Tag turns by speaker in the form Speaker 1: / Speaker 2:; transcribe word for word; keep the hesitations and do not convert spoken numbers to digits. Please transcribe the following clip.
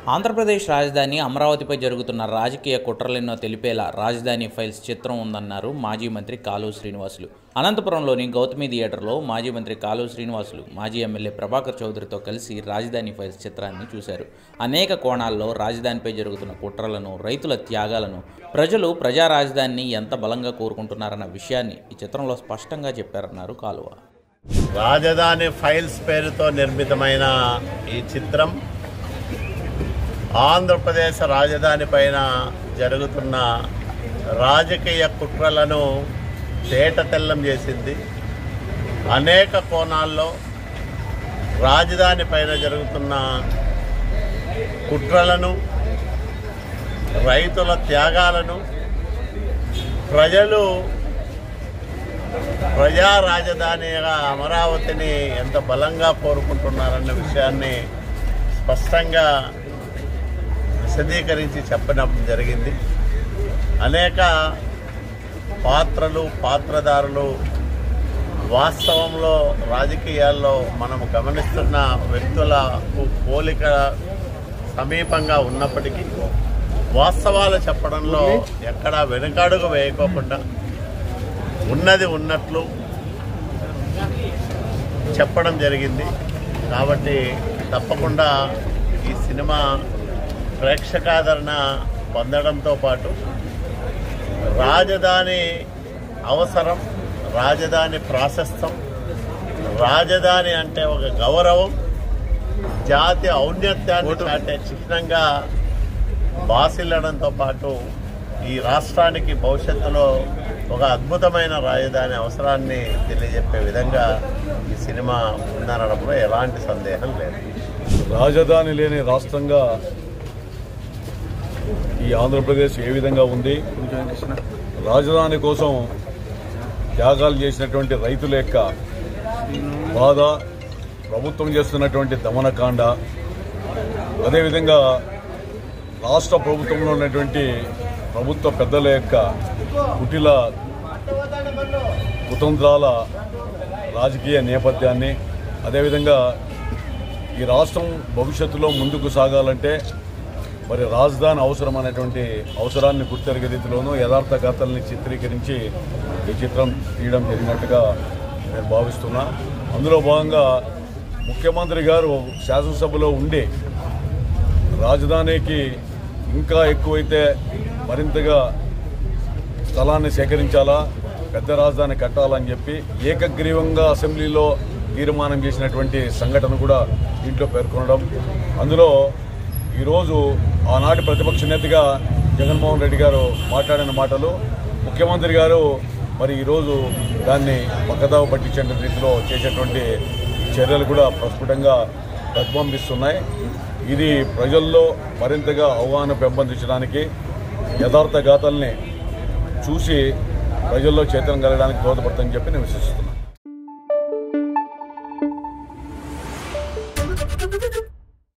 Speaker 1: ఆంధ్రప్రదేశ్ రాజధాని అమరావతిపై జరుగుతున్న రాజకీయ కుట్రలెన్నో తెలిపేలా రాజధాని ఫైల్స్ చిత్రం ఉందన్నారు మాజీ మంత్రి కాలువ శ్రీనివాసులు. అనంతపురంలోని గౌతమి థియేటర్లో మాజీ మంత్రి కాలువ శ్రీనివాసులు మాజీ ఎమ్మెల్యే ప్రభాకర్ చౌదరితో కలిసి రాజధాని ఫైల్స్ చిత్రాన్ని చూశారు. అనేక కోణాల్లో రాజధానిపై జరుగుతున్న కుట్రలను, రైతుల త్యాగాలను, ప్రజలు ప్రజా రాజధానిని ఎంత బలంగా కోరుకుంటున్నారన్న విషయాన్ని ఈ చిత్రంలో స్పష్టంగా చెప్పారన్నారు కాలువ.
Speaker 2: రాజధాని ఫైల్స్ పేరుతో నిర్మితమైన ఈ చిత్రం ఆంధ్రప్రదేశ్ రాజధాని పైన జరుగుతున్న రాజకీయ కుట్రలను తేటతెల్లం చేసింది. అనేక కోణాల్లో రాజధాని పైన జరుగుతున్న కుట్రలను, రైతుల త్యాగాలను, ప్రజలు ప్రజా రాజధానిగా అమరావతిని ఎంత బలంగా కోరుకుంటున్నారన్న విషయాన్ని స్పష్టంగా విశదీకరించి చెప్పడం జరిగింది. అనేక పాత్రలు, పాత్రధారులు వాస్తవంలో రాజకీయాల్లో మనం గమనిస్తున్న వ్యక్తులకు పోలిక సమీపంగా ఉన్నప్పటికీ వాస్తవాలు చెప్పడంలో ఎక్కడా వెనుకడుగు వేయకోకుండా ఉన్నది ఉన్నట్లు చెప్పడం జరిగింది. కాబట్టి తప్పకుండా ఈ సినిమా ప్రేక్షకాదరణ పొందడంతో పాటు రాజధాని అవసరం, రాజధాని ప్రాశస్తం, రాజధాని అంటే ఒక గౌరవం, జాతి ఔన్నత్యాన్ని చాటే చిహ్నంగా బాసిల్లడంతో పాటు ఈ రాష్ట్రానికి భవిష్యత్తులో ఒక అద్భుతమైన రాజధాని అవసరాన్ని తెలియజెప్పే విధంగా ఈ సినిమా ఉందనడంలో ఎలాంటి సందేహం లేదు.
Speaker 3: రాజధాని లేని రాష్ట్రంగా ఈ ఆంధ్రప్రదేశ్ ఏ విధంగా ఉంది, రాజధాని కోసం త్యాగాలు చేసినటువంటి రైతుల యొక్క బాధ, ప్రభుత్వం చేస్తున్నటువంటి దమనకాండ, అదేవిధంగా రాష్ట్ర ప్రభుత్వంలో ఉన్నటువంటి ప్రభుత్వ పెద్దల యొక్క కుటిల కుతంత్రాల రాజకీయ నేపథ్యాన్ని, అదేవిధంగా ఈ రాష్ట్రం భవిష్యత్తులో ముందుకు సాగాలంటే మరి రాజధాని అవసరం అనేటువంటి అవసరాన్ని గుర్తెరిగే రీతిలోనూ యథార్థ గాథల్ని చిత్రీకరించి ఈ చిత్రం తీయడం జరిగినట్టుగా నేను భావిస్తున్నా. అందులో భాగంగా ముఖ్యమంత్రి గారు శాసనసభలో ఉండి రాజధానికి ఇంకా ఎక్కువైతే మరింతగా స్థలాన్ని సేకరించాలా, పెద్ద రాజధాని కట్టాలని చెప్పి ఏకగ్రీవంగా అసెంబ్లీలో తీర్మానం చేసినటువంటి సంఘటన కూడా దీంట్లో పేర్కొనడం. అందులో ఈరోజు ఆనాటి ప్రతిపక్ష నేతగా జగన్మోహన్ రెడ్డి గారు మాట్లాడిన మాటలు, ముఖ్యమంత్రి గారు మరి ఈరోజు దాన్ని పక్కదావ పట్టించే రీతిలో చేసేటువంటి చర్యలు కూడా ప్రస్ఫుటంగా ప్రతిబింబిస్తున్నాయి. ఇది ప్రజల్లో మరింతగా అవగాహన పెంపొందించడానికి, యథార్థ గాథల్ని చూసి ప్రజల్లో చైతన్యం కలగడానికి దోహదపడుతుందని చెప్పి నేను విశ్వసిస్తున్నాను.